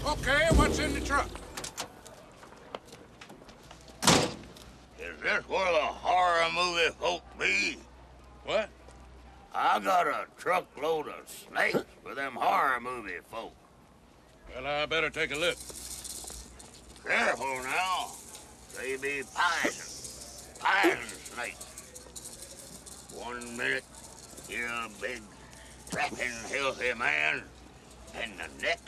Okay, what's in the truck? Is this where the horror movie folk be? What? I got a truckload of snakes for them horror movie folk. Well, I better take a look. Careful now. They be poison snakes. 1 minute, you're a big, strapping, healthy man, and the next,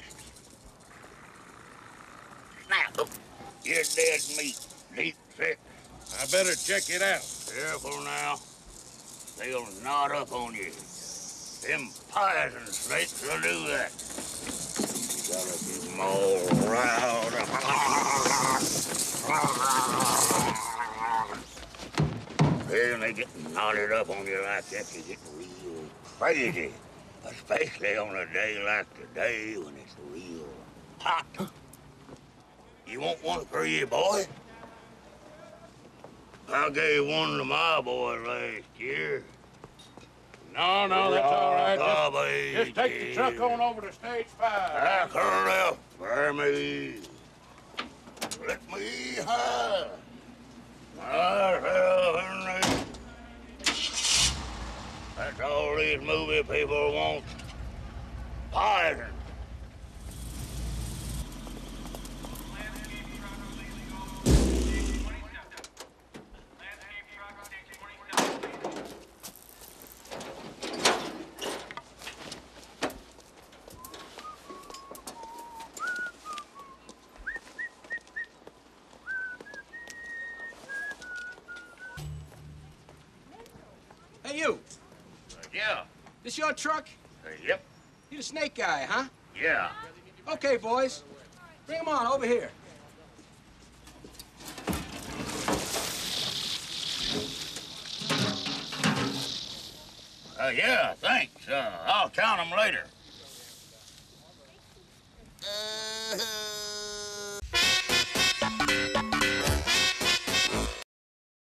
snap, you're dead meat, deep sick. I better check it out. Careful now. They'll knot up on you. Them poison snakes will do that. You gotta keep them all riled up. Then they get knotted up on you like that, you get real crazy. Especially on a day like today when it's real hot. You want one for you, boy? I gave one to my boy last year. No, that's all right. Just take the truck on over to stage 5. I curled up for me. Let me have myself in there. That's all these movie people want. Poison. Hey, you. Yeah. This your truck? Yep. You the snake guy, huh? Yeah. Okay, boys. Bring him on over here. Yeah, thanks. I'll count them later.